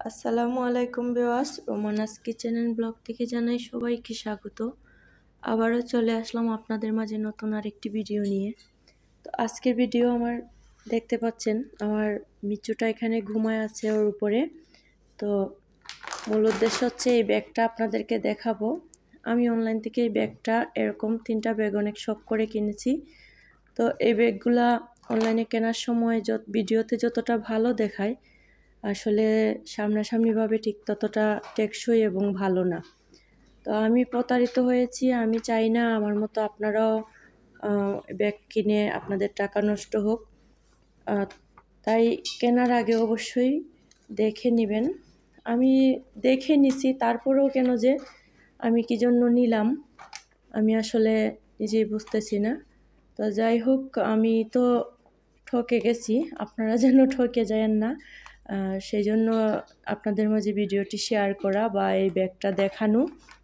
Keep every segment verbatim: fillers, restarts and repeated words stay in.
আসসালামু আলাইকুম viewers, Romana's kitchen and blog থেকে জানাই সবাইকে স্বাগত। আবারও চলে আসলাম আপনাদের মাঝে নতুন আরেকটি ভিডিও নিয়ে। তো আজকের ভিডিও আমার দেখতে পাচ্ছেন আমার মিচুটা এখানে ঘুমায় আছে ওর উপরে। তো মূল উদ্দেশ্য হচ্ছে এই ব্যাগটা আপনাদেরকে দেখাবো। আমি অনলাইন থেকে এই ব্যাগটা এরকম তিনটা ব্যাগ অনেক শখ করে কিনেছি। তো এই ব্যাগগুলা অনলাইনে কেনার সময় যত ভিডিওতে যতটা ভালো দেখায় আসলে সামনাসামনিভাবে ঠিক ততটা টেকসই এবং ভালো না। তো আমি প্রতারিত হয়েছি। আমি চাই না আমার মতো আপনারাও ব্যাগ কিনে আপনাদের টাকা নষ্ট হোক। তাই কেনার আগে অবশ্যই দেখে নেবেন। আমি দেখে নিছি, তারপরেও কেন যে আমি কী জন্য নিলাম আমি আসলে নিজেই বুঝতেছি না। তো যাই হোক, আমি তো ঠকে গেছি, আপনারা যেন ঠকে যায়েন না সেই জন্য আপনাদের মাঝে ভিডিওটি শেয়ার করা বা এই ব্যাগটা দেখানো।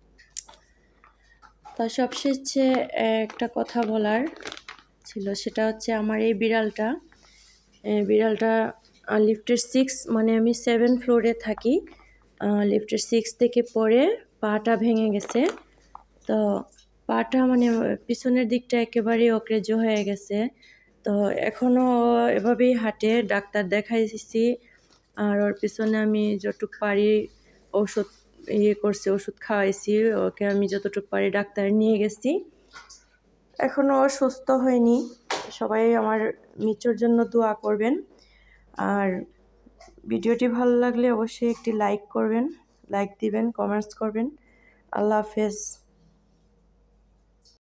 তা সবশেষে একটা কথা বলার ছিল, সেটা হচ্ছে আমার এই বিড়ালটা বিড়ালটা লিফটের সিক্স মানে আমি সেভেন ফ্লোরে থাকি, লিফটের সিক্স থেকে পরে পাটা ভেঙে গেছে। তো পাটা মানে পিছনের দিকটা একেবারেই অকেজো হয়ে গেছে। তো এখনও এভাবেই হাঁটে। ডাক্তার দেখাইছি আর ওর পিছনে আমি যতটুকু পারি ওষুধ ইয়ে করছি, ওষুধ খাওয়াইছি ওকে। আমি যতটুকু পারি ডাক্তার নিয়ে গেছি, এখনও সুস্থ হয়নি। সবাই আমার মিচুর জন্য দোয়া করবেন। আর ভিডিওটি ভালো লাগলে অবশ্যই একটি লাইক করবেন, লাইক দিবেন, কমেন্টস করবেন। আল্লাহ হাফেজ।